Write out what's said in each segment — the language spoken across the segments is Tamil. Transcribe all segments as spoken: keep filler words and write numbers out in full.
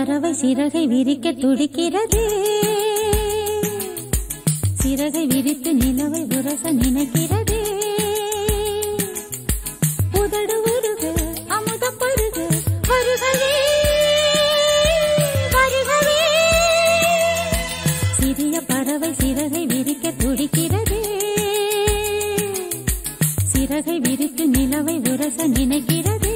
பறவை சிறகை விரிக்க துடிக்கிறது. சிறகை விரித்து நிலவை உரச நினைக்கிறது. உதடு உருக அமுத பருக வருகவே வருகவே. சிறிய பறவை சிறகை விரிக்க துடிக்கிறது. சிறகை விரித்து நிலவை உரச நினைக்கிறது.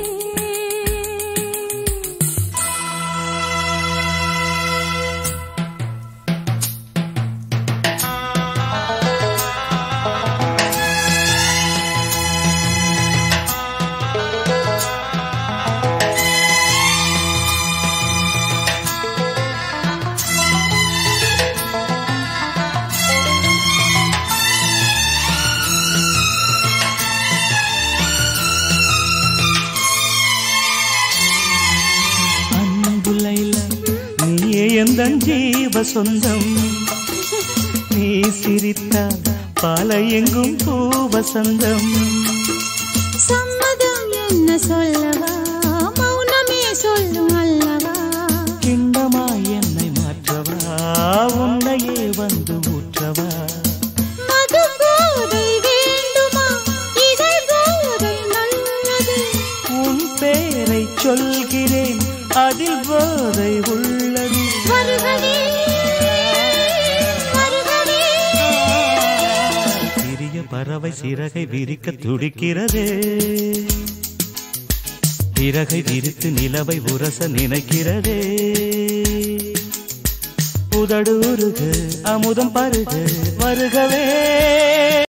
ஜீவ சொந்தம் நீ சிரித்தால் பாலை எங்கும் பூவசந்தம். சம்மதம் என்ன சொல்லவா மௌனமே சொல்லும் அல்லவா. கிண்டமாய் என்னை மாற்றவா உன்னையே வந்து ஊற்றவா. மது போதை வேண்டுமா இதை போதை நல்லது. உன் பேரை சொல்கிறேன் அதில் போதை உள்ளது. வருகவே வருகவே. சிறிய பறவை சிறகை விரிக்க துடிக்கிறது. சிறகை விரித்து நிலவை உரச நினைக்கிறது. உதடு உருக அமுதம் பருக வருகவே.